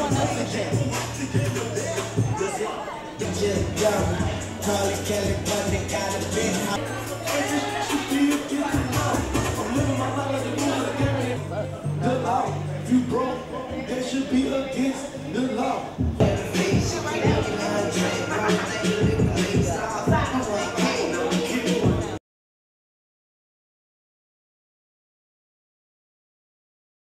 Charlie Kelly, Bundy got a big house. The law, if you broke, that should be against the law.